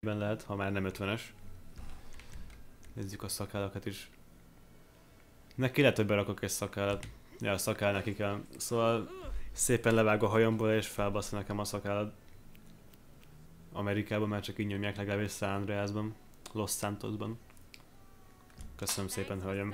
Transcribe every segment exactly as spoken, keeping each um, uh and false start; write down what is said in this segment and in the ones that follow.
lehet, ha már nem ötvenes. Nézzük a szakállakat is. Neki lehet, hogy berakok egy szakállat. Ja, a szakáll neki kell. Szóval szépen levág a hajamból és felbassza nekem a szakállat. Amerikában már csak így nyomják, legalábbis San Andreasban, Los Santosban. Köszönöm szépen, hölgyem.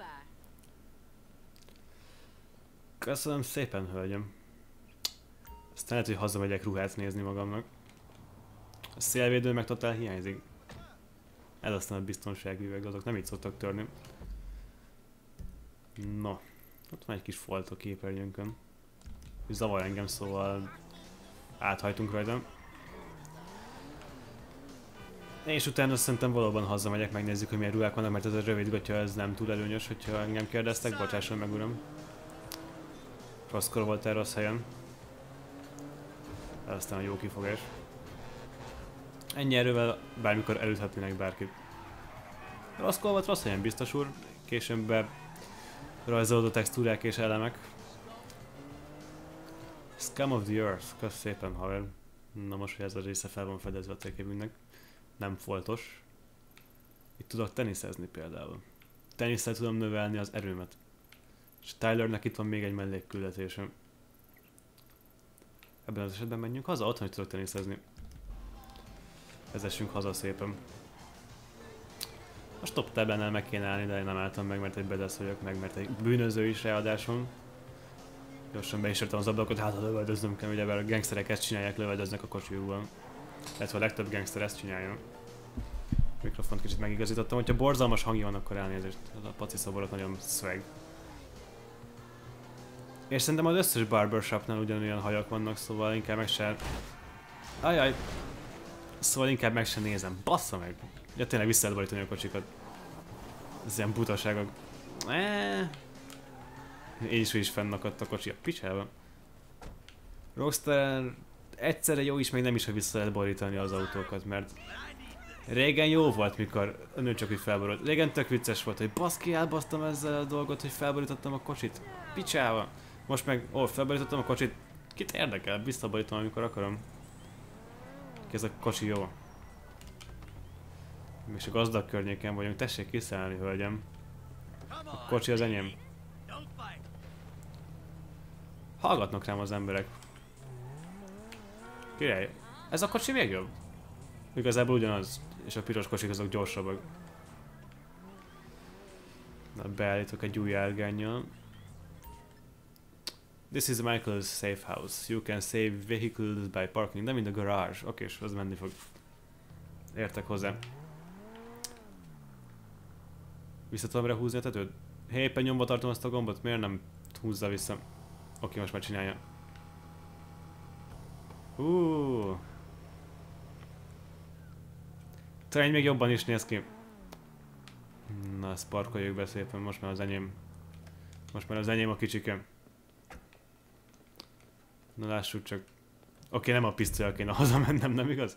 Köszönöm szépen, hölgyem. Aztán lehet, hogy hazamegyek ruhát nézni magamnak. A szélvédő meg totál hiányzik. Ez aztán a biztonsági üveg, azok nem így szoktak törni. No, ott van egy kis folt a képernyőnkön. Zavar engem, szóval áthajtunk rajta. És utána szerintem valóban hazamegyek, megnézzük, hogy milyen ruhák vannak, mert ez a rövid gatya, ez nem túl előnyös, hogyha engem kérdeztek, bocsásson meg uram. Rosszkor voltál rossz helyen. Ez aztán a jó kifogás. Ennyi erővel bármikor elüthetnének bárkit. Rosszkor volt rossz helyen, biztos úr. Később be rajzolódó textúrák és elemek. Scum of the Earth, kösz szépen, haver. Na most, hogy ez a része fel van fedezve a térképünknek. Nem foltos. Itt tudok teniszezni például. Teniszel tudom növelni az erőmet. És Tylernek itt van még egy mellékküldetése. Ebben az esetben menjünk haza, otthon is tudok teniszezni. Vezessünk haza szépen. A stop tabennel meg kéne állni, de én nem álltam meg, mert egy bedesz vagyok meg, mert egy bűnöző is ráadásom. Gyorsan be is értem az ablakot, hát ha lövöldöznöm kell, ugye a gangsterek ezt csinálják, lövöldöznek a kocsijukban. Illetve a legtöbb gangster ezt csinálja. Mikrofont kicsit megigazítottam, hogyha borzalmas hangja van, akkor elnézést. Az a paci szoborok nagyon swag. És szerintem az összes barbershopnál ugyanolyan hajak vannak, szóval inkább meg se... Ajaj! Szóval inkább meg se nézem. Bassza meg! Ja, tényleg vissza lehet borítani a kocsikat. Ez ilyen butaságok. Eee... Így is, is fennakadt a kocsi a picsába. Rockstar egyszerre jó is, még nem is, hogy vissza lehet borítani az autókat, mert régen jó volt, mikor a nő csak úgy felborult. Régen tök vicces volt, hogy baszki, elbasztam ezzel a dolgot, hogy felborítottam a kocsit. Picsába! Most meg, ó, felborítottam a kocsit. Kit érdekel? Visszaborítom, amikor akarom. Ez a kocsi jó. És a gazdag környéken vagyunk. Tessék kiszállni, hölgyem. A kocsi az enyém. Hallgatnak rám az emberek. Király, ez a kocsi még jobb? Igazából ugyanaz, és a piros kocsik azok gyorsabbak. Na, beállítok egy új árgánnyal. This is Michael's safe house. You can save vehicles by parking them in the garage. Oké, és az menni fog. Értek hozzá. Vissza tudom rá húzni a tetőt? Hé, éppen nyomva tartom azt a gombot, miért nem húzza vissza? Oké, most már csinálja. Uuuuh. Talán még jobban is néz ki. Na, ezt parkoljuk be szépen, most már az enyém. Most már az enyém a kicsike. Na lássuk csak. Oké, nem a pisztolyal kéne hazamennem, nem igaz?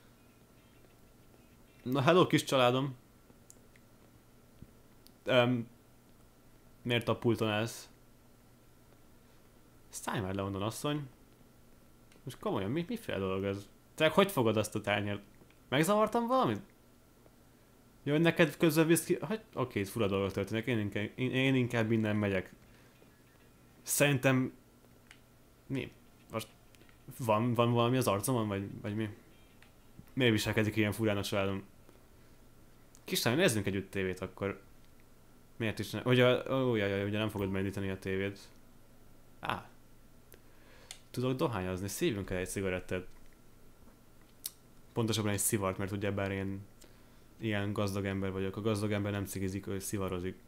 Na hello kis családom. Um, miért a pulton állsz? Szállj már le onnan, asszony. Most komolyan, mi, miféle dolog ez? Te hogy fogod azt a tányért? Megzavartam valamit? Jó, hogy neked közben visz ki... Hogy... Oké, itt fura dolgok történnek, én inkább, én, én inkább innen megyek. Szerintem... Mi? Most... Van, van valami az arcomon, vagy, vagy mi? Miért viselkedik ilyen furán a családom? Kislányom, nézzünk együtt tévét akkor. Miért is ne... Ugye, ó, jaj, jaj, ugye nem fogod megnyitani a tévét. Á. Tudok dohányozni, szívjunk el egy cigarettet. Pontosabban egy szivart, mert ugye bár én ilyen gazdag ember vagyok. A gazdag ember nem cigizik, ő szivarozik.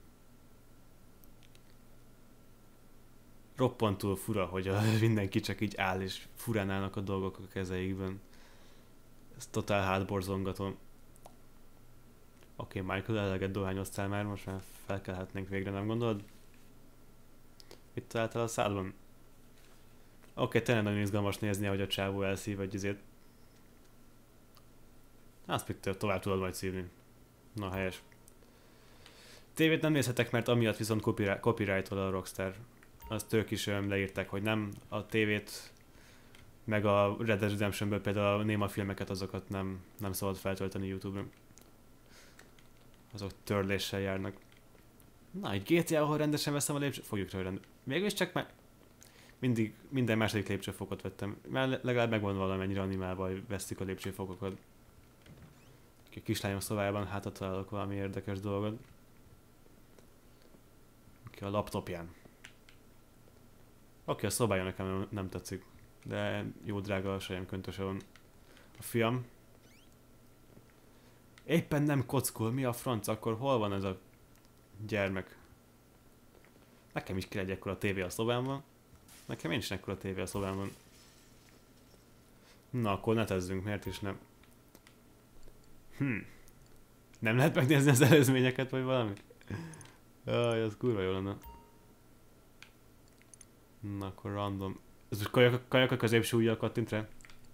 Roppantul fura, hogy a, mindenki csak így áll és furán állnak a dolgok a kezeikben. Ez totál hátborzongató. Oké, okay, Michael, eleget dohányoztál már, most már felkelhetnénk végre, nem gondolod? Mit találtál a szádban? Oké, okay, tényleg nagyon izgalmas nézni, hogy a csávó elszív egy izét. Azt még tovább tudod majd szívni. Na, helyes. Tévét nem nézhetek, mert amiatt viszont copyright-ol a Rockstar. Azt ők is leírták, hogy nem. A tévét Meg a Red Dead Redemptionből például a néma filmeket, azokat nem, nem szabad feltölteni YouTube-ra. Azok törléssel járnak. Na, egy gé té á, ahol rendesen veszem a lépcső... Fogjuk rá rend... Mégis csak már... Mindig, minden második lépcsőfokot vettem. Már legalább megvan valamennyire animálva, hogy veszik a lépcsőfokokat. A kislányom szobájában hátra találok valami érdekes dolgot. Ki a laptopján. Oké, a szobája nekem nem tetszik. De jó drága a selyemköntöse van. A fiam. Éppen nem kockul, mi a franc, akkor hol van ez a gyermek? Nekem is kell egy ekkora tévé a szobámban. Nekem nincs ekkora tévé a szobámban. Na, akkor netezzünk, miért is nem? Hm. Nem lehet megnézni az előzményeket, vagy valami? Jaj, ez kurva jó lenne. Na, akkor random. Ez most kajak, kajak a középső ujjal kattint rá?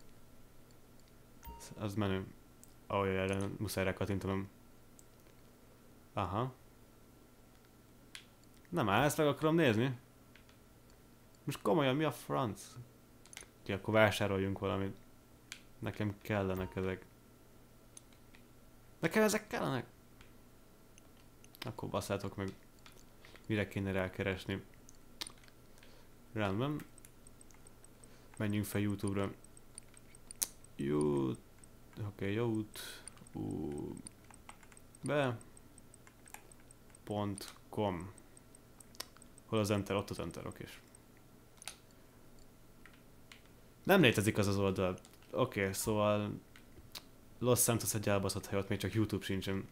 Az menő. Ó, jaj, erre muszáj rá kattintanom. Aha. Nem áll, ezt meg akarom nézni. Most komolyan, mi a franc? Ja, akkor vásároljunk valamit. Nekem kellenek ezek. Nekem ezek kellenek? Akkor basszátok meg. Mire kéne rákeresni? Rendben. Menjünk fel YouTube-ra. Youtube. Oké, okay, YouTube. Be. Pont com. Hol az enter? Ott az enter, oké. Nem létezik az az oldal. Oké, okay, szóval Los Santos egy elbaszott hely, ott még csak YouTube sincsen.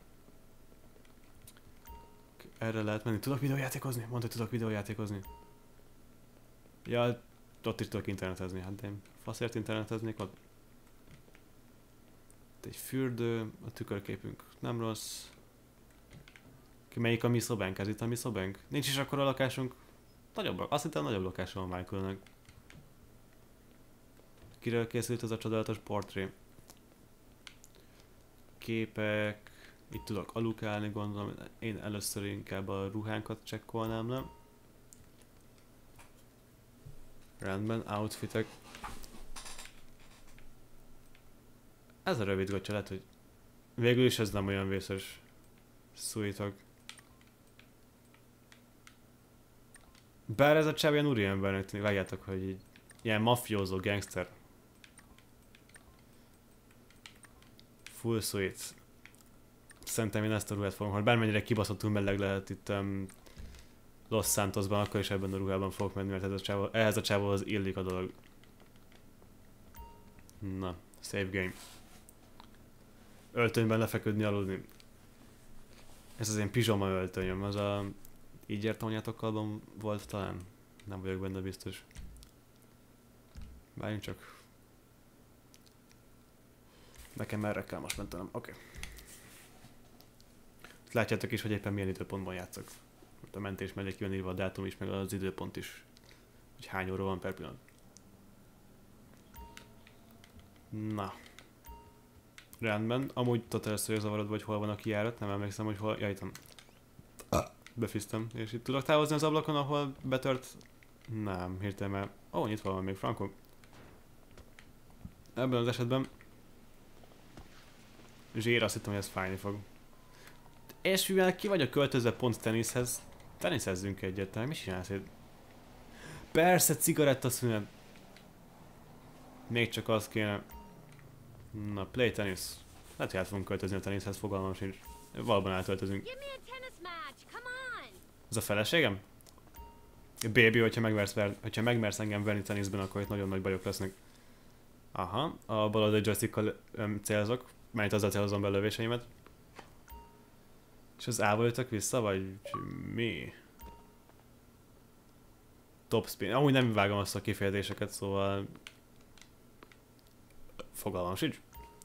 Erre lehet menni. Tudok videójátékozni? Mondd, hogy tudok videójátékozni. Ja, ott is tudok internetezni. Hát de én faszért interneteznék ott. Itt egy fürdő, a tükörképünk nem rossz. Ki melyik a mi szobánk? Ez itt a mi szobánk? Nincs is akkor a lakásunk. Nagyobb, azt hittem nagyobb lakása van Michaelnek. Kiről készült ez a csodálatos portré? Képek... Itt tudok alukálni, gondolom. Én először inkább a ruhánkat csekkolnám le. Rendben, outfitek. Ez a rövid gotcha, lehet, hogy végül is ez nem olyan vészes. Szújtok. Bár ez a csáv ilyen úriembernek tűnik, vágjátok, hogy így ilyen mafiózó, gangster. Full suite. Szerintem én ezt a ruhát fogom, hogy bármennyire kibaszottul meleg lehet itt um, Los Santosban, akkor is ebben a ruhában fogok menni, mert ez a csávó, ehhez a csávóhoz illik a dolog. Na, save game. Öltönyben lefeküdni, aludni. Ez az én pizsoma öltönyöm, az a... Így értem, hogy átokkalban volt talán? Nem vagyok benne biztos. Várjunk csak. Nekem erre kell most mentenem, oké. Okay. Látjátok is, hogy éppen milyen időpontban játszok. A mentés mellé ki van írva a dátum is, meg az időpont is. Hogy hány óra van per pillanat. Na. Rendben. Amúgy totál szőrzavarod vagy hol van a kijárat, nem emlékszem, hogy hol... Ja, itt van. Befiztem, és itt tudok távozni az ablakon, ahol betört... Nem, hirtelen már... Ó, oh, nyitva van még frankon. Ebben az esetben... Zsér, azt hittem, hogy ez fájni fog. És mivel ki vagyok költözve pont teniszhez, teniszezzünk egyet, te mi csinálsz itt? Persze, cigarettaszünet. Még csak az kéne. Na, play tenisz. Lehet, hogy át fogunk költözni a teniszhez, fogalmam sincs. Valóban átöltözünk. Ez a feleségem? Baby, hogyha megmersz, ver, hogyha megmersz engem verni teniszben, akkor itt nagyon nagy bajok lesznek. Aha, a bal oldali joystickkal célzok, mert azzal célozom be a lövéseimet. És az A-val jöttök vissza, vagy mi? Top spin. Amúgy nem vágom azt a kifejezéseket, szóval... Fogalmam sincs.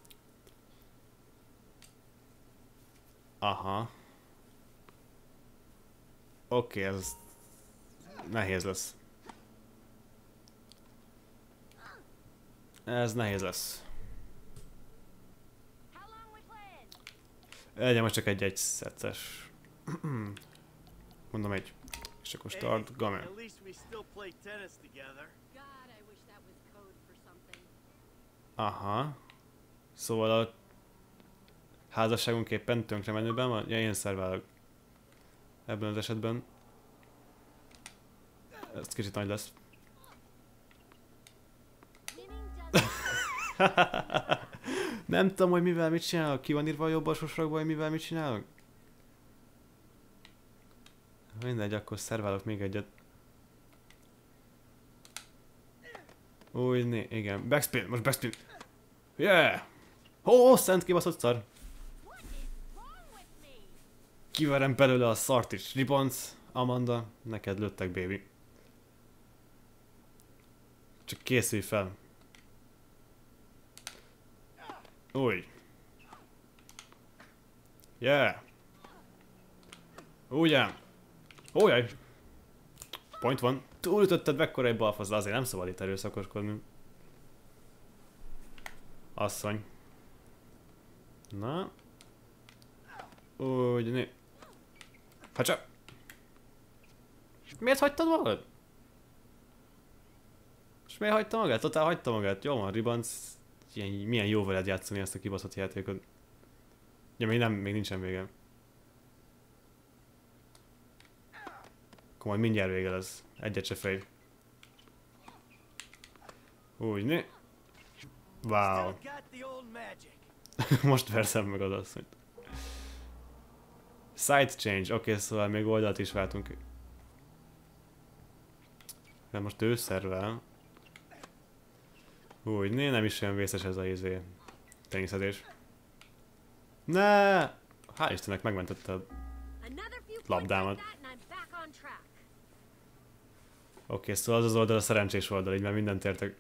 Aha. Oké, okay, ez... Nehéz lesz. Ez nehéz lesz. Legyen most csak egy egy szettes. Mondom egy. És akkor start, gamer. Aha. Szóval a házasságunk éppen tönkre menőben van? Ja, én szerválok. Ebben az esetben. Ez kicsit nagy lesz. Nem tudom, hogy mivel mit csinálok. Ki van írva a jobb alsó sorokban, hogy mivel mit csinálok? Mindegy, akkor szerválok még egyet. Új, né, igen. Backspin, most backspin. Yeah! Ó, oh, szent kibaszott szar. Kiverem belőle a szart is. Ribbons, Amanda, neked lőttek, baby. Csak készülj fel. Új. Yeah. Ugyan. Ójaj. Point van. Túlütötted mekkora egy balfasz, de azért nem szabad itt erőszakoskodni. Asszony. Na. Úgy, né. Hát csak. Miért hagytad magad? És miért hagyta magát? Totál hagyta magát. Jó van, Ribbons. Ilyen, milyen jó veled játszani ezt a kibaszott játékot. Ja, még nem, még nincsen vége. Akkor majd mindjárt vége lesz. Egyet se fej. Úgy, né? Wow. Most verszem meg az asszonyt. Side change. Oké, okay, szóval még oldalt is váltunk. De most ő szervel. Úgy, né, nem is olyan vészes ez a izé. Teniszezés. Ne! Hál' Istennek megmentette a labdámat. Oké, okay, szóval az az oldal a szerencsés oldal, így már mindent értek.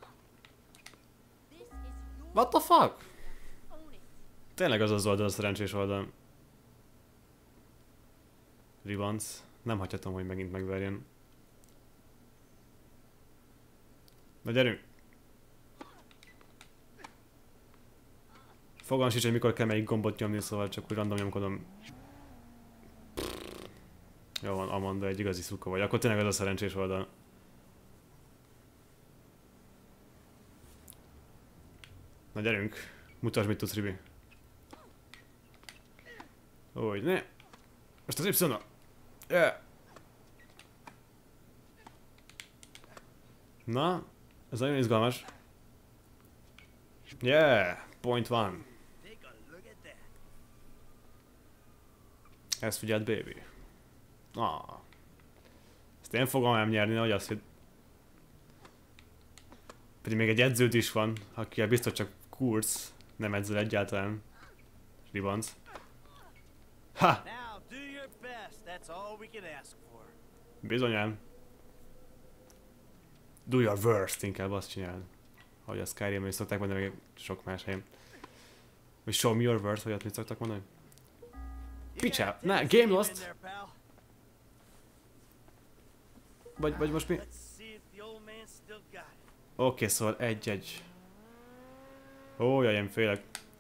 What the fuck? Tényleg az az oldal a szerencsés oldal. Ribbons. Nem hagyhatom, hogy megint megverjen. Na gyerünk! Fogalmam sincs, hogy mikor kell melyik gombot nyomni, szóval csak úgy random nyomkodom. Jó van, Amanda, egy igazi szuka vagy. Akkor tényleg az a szerencsés oldal. Na gyerünk, mutasd, mit tudsz, Ribi. Úgy, ne! Most az Y-na! Yeah. Na, ez nagyon izgalmas. Yeah, point one. Ezt figyeld, baby. Ah. Ezt én fogom elnyerni, hogy azt hidd. Pedig még egy edződ is van, aki biztos csak kurz, nem edzel egyáltalán. Ribbons. Ha! Bizonyám. Do your worst, inkább azt csinálod. Ahogy a Skyrim-ben is szokták mondani, meg sok más helyen. Vagy show me your worst, vagy ott mit szoktak mondani? Picsá! Ne, game lost! Vagy, vagy most mi? Oké, okay, szóval egy-egy. Ó, jaj, én félek.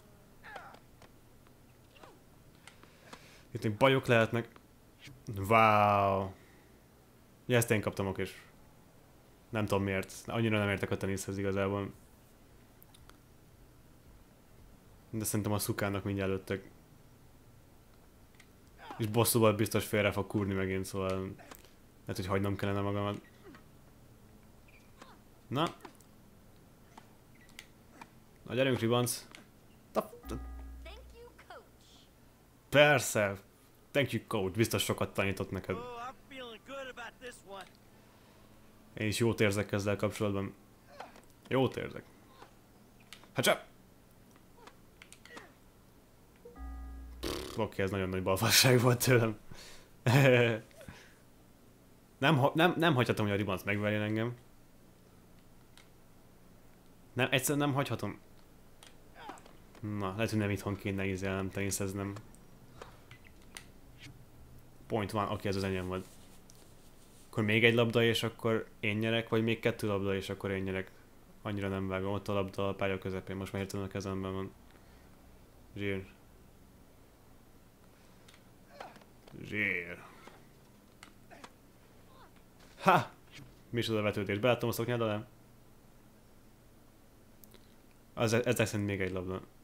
Itt még bajok lehetnek. Wow. Ja, ezt én kaptam ok is. Nem tudom miért. Annyira nem értek a teniszhez igazából. De szerintem a szukának mindjárt lőttek. És bosszúval biztos félre fog kúrni megint, szóval... Lehet, hogy hagynom kellene magamat. Na. Na gyerünk, Ribbons. Persze. Thank you, coach. Biztos sokat tanított neked. Én is jót érzek ezzel kapcsolatban. Jót érzek. Hát csak! Oké, okay, ez nagyon nagy balfasság volt tőlem. nem, nem, nem hagyhatom, hogy a Ribbons megverjen engem. Nem, egyszerűen nem hagyhatom. Na, lehet, hogy nem itthon kéne ízelnem, teniszeznem. Point van, oké, okay, ez az enyém volt. Akkor még egy labda és akkor én nyerek, vagy még kettő labda és akkor én nyerek. Annyira nem vágom, ott a labda a pálya közepén, most már értem a kezemben van. Zsír. Zsír. Ha! Mi is az a vetődés? Beálltam a szoknyád alá? Az, ezek szerint még egy labda.